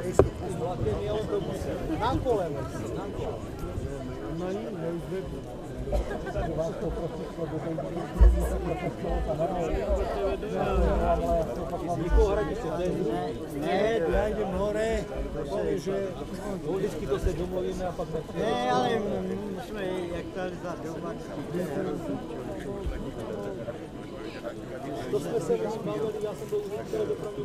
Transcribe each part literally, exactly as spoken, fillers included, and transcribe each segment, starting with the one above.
Ne, já jdem hore, že vždycky to se domluvíme a pak nepřijde. Ne, ale musíme, jak tady za doma. To jsme se bavili, já jsem byl už některé dopravní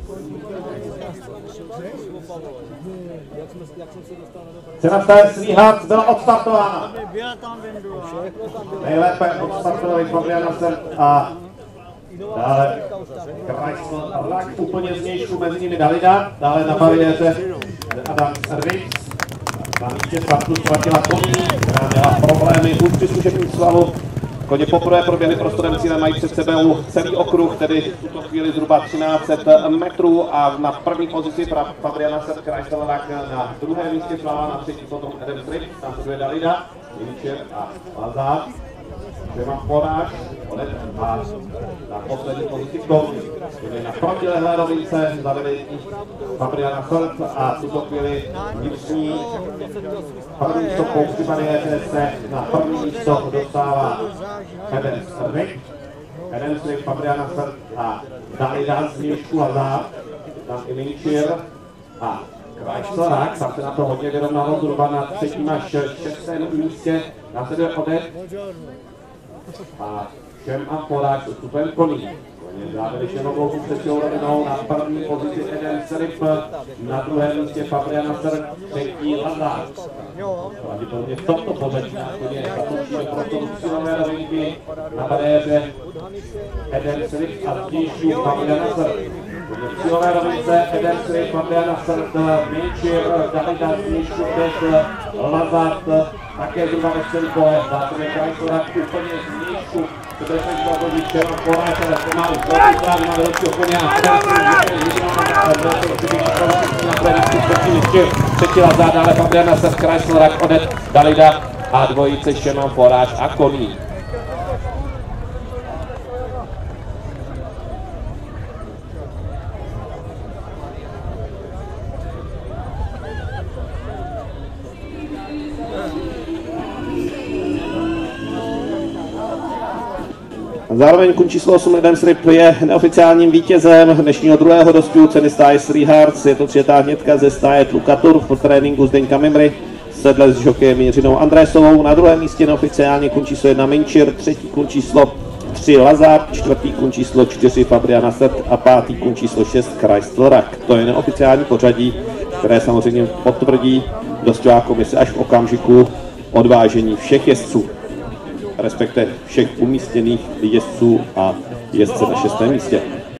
Cena Svíhat byla odstartována. Byla tam Vendula. Nejlépe odstartovali Fabian Nasser a dále Chrysler Rak úplně znějšku, mezi nimi Dalida, dále na bariéře Adam Rix. Na místě startu ztratila koní, která měla problémy už při zkušebním svalu. Koně poprvé proběhly prostorem cílem, mají před sebou celý okruh, tedy v tuto chvíli zhruba třináct set metrů a na první pozici Fabian Nasser Chrysler Rak, na druhém místě Slava, na třetí potom Adam Rix, tam se dvě Dalida, Jinčer a Lazar. Dvěma poráž, a na poslední pozici Koní. Na protilehlé rovince zavedli Fabian Nasser a v tuto chvíli vnitřní první stopou při bariéře se na první místo dostává Adam Rix. Adam Rix, Fabian Nasser a Dalida z Měšku Lazar, tam i Minčir a Chrysler Rak, tam se na to hodně vyrovnalo, zhruba na třetím až šestém místě. Následuje Odet a Šem a Poráč s odstupem Koní. Koně závěli šemovou třetího rovinou, na první pozici Eden Serif, na druhém místě Fabian Nasser, třetí Lazar. Pravděpodobně v tomto pořadí následně zatočíme prostoru cílové rovinky, na bariéře Eden Serif a zdížů Fabian Nasser. V cílové rovince Eden Serif, Fabian Nasser, Minčir, Dalida zdížů, Lazar, také zhruba ve celý pole, dá se mi Chrysler Rak úplně zdížů. To je teď dva bodí Červa Poráč, ale pomalu velký krát má velkého koně a třetí Lazar, dále Fabian Nasser, Chrysler Rak, Odet, Dalida a dvojice Šeman Poráč a Koní. Zároveň kun číslo osm Adam Strip je neoficiálním vítězem dnešního druhého dospěchu ceny stáje Three Hearts. Je to třetá hnědka ze stáje Tlukatur v tréninku Zdeňka Mimry. Sedle s žokejem Jiřinou Andrésovou. Na druhém místě neoficiálně kun číslo jedna Minčir, třetí kun číslo tři Lazar, čtvrtý kun číslo čtyři Fabian Nasser a pátý kun číslo šest Chrysler Rak. To je neoficiální pořadí, které samozřejmě potvrdí dospělá komise až v okamžiku odvážení všech jezdců, respektive všech umístěných jezdců a jezdce na šestém místě.